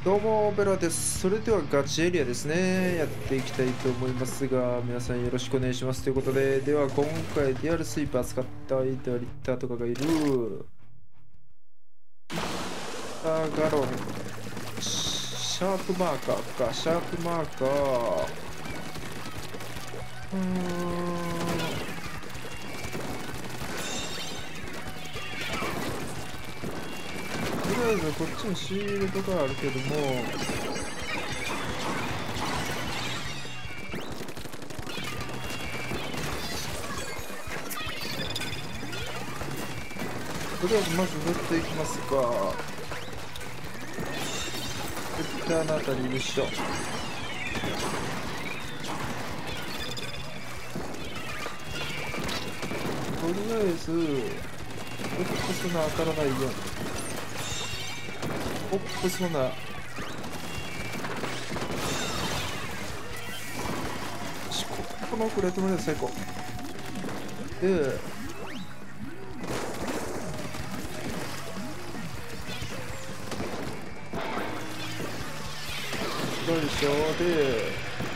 どうも、ベラです。それではガチエリアですね。やっていきたいと思いますが、皆さんよろしくお願いします。ということで、では今回ディアルスイーパー使ったアイデアリッターとかがいる。ガロン、シャープマーカーか、シャープマーカー。とりあえずこっちにシールドがあるけども、とりあえずまず振っていきますか。絶対あの辺りでしょ。とりあえず、ポップスの当たらないように。ポップスのな。このクレートのやつ最高。で、よいしょ。で、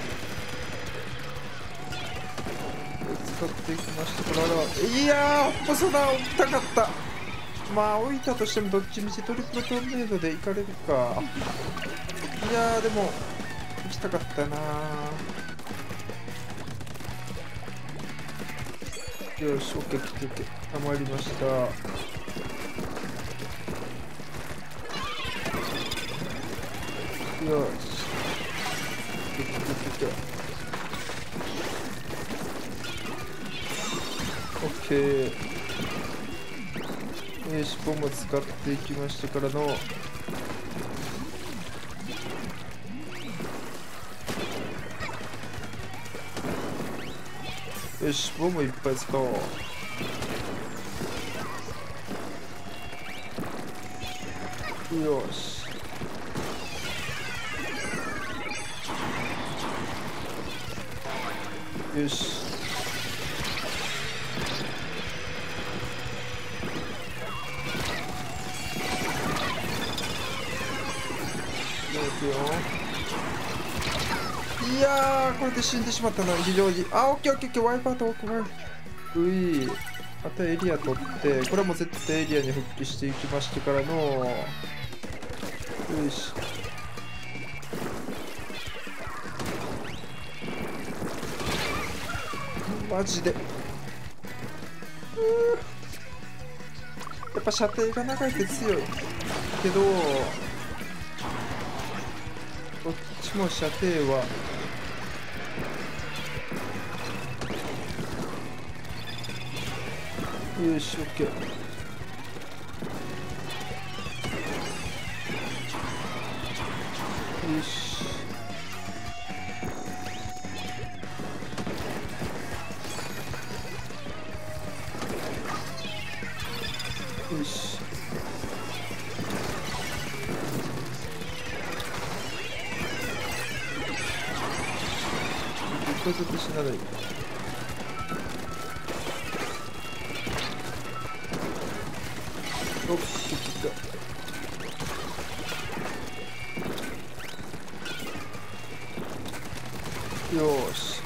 使っていきましたから、いやー、細田置きたかった。まあ、置いたとしてもどっちみちトリプルトルネードで行かれるか。いやー、でも、行きたかったなー。よし、オッケー、オッケー、オッケー。たまりました。よし。オッケー。よし、ボム使っていきましたからの。よし、ボムいっぱい使おう。よし。よし。いやー、これで死んでしまったな、非常に。あ、オッケーオッケーオッケー、ワイパーとオッケー。うい。あとエリア取って、これはもう絶対エリアに復帰していきましてからの。よし。マジで。やっぱ射程が長いって強い。けど、どっちも射程は。よし、オッケー。よし。よし。一個ずつ死なない。おっ、結局。よし。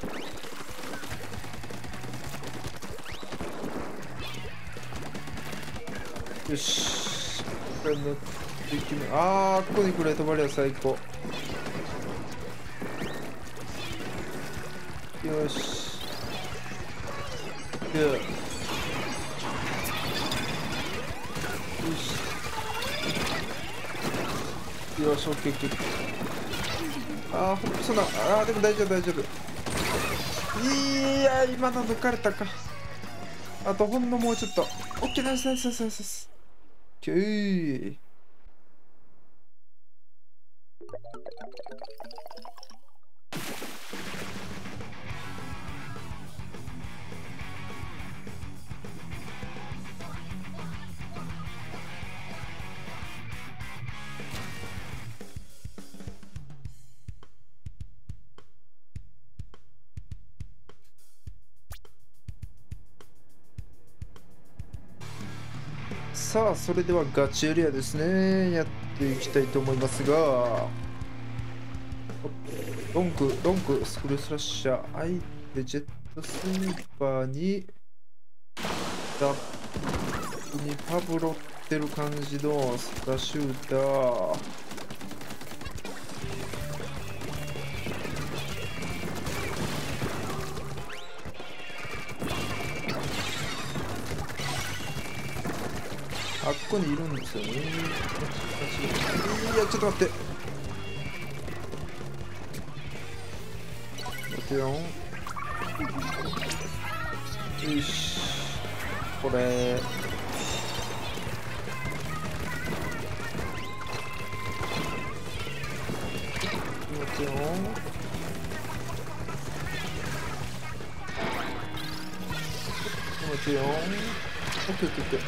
よし。これ乗っていきま。あー、ここにクレートバリア最高。よし。で、よし。よし、オッケーオッケー。あー、ほんとそうだ。あー、でも大丈夫、大丈夫。いやー、今の抜かれたか。あとほんのもうちょっと。オッケー、ナイスナイスナイスナイス。オッケー。さあ、それではガチエリアですね。やっていきたいと思いますが、ロンク、スクルスラッシャー、相手ジェットスイーパーに、ダップにパブロってる感じのスターシューター。あっこにいるんですよね。いや、ちょっと待って。待てよ。よし。これ。待てよ。待てよ。オッケーオッケーオッケー。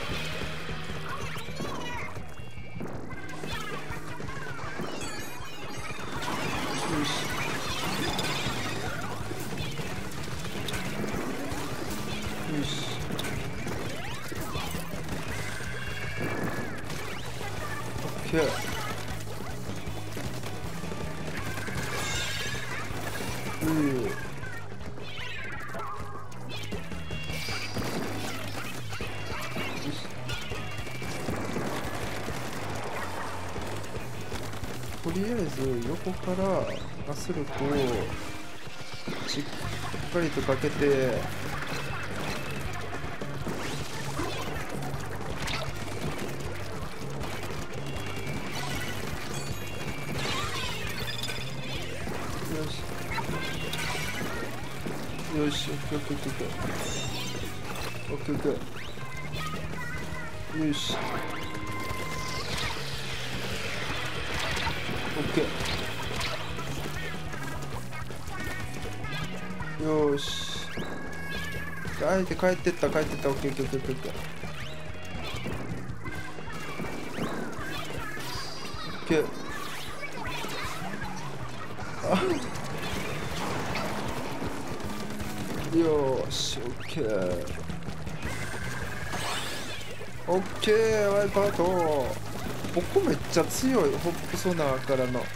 とりあえず横から圧力をしっかりとかけて、よし、オッケーオッケーオッケーオッケーオッケー、よし、オッケー、よし、あえて帰ってった、オッケーオッケーオッケーオッケーオッケー、オッケー、よし、オッケー。オッケー、ワイパート。ここめっちゃ強い、ホップソナーからの。よ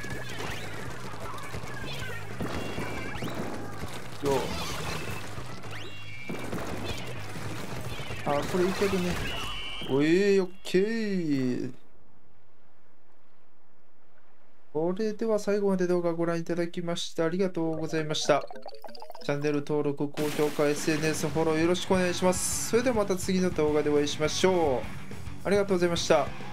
あ、これいけるね。おい、オッケー。それでは最後まで動画ご覧いただきましてありがとうございました。チャンネル登録、高評価、SNS フォローよろしくお願いします。それではまた次の動画でお会いしましょう。ありがとうございました。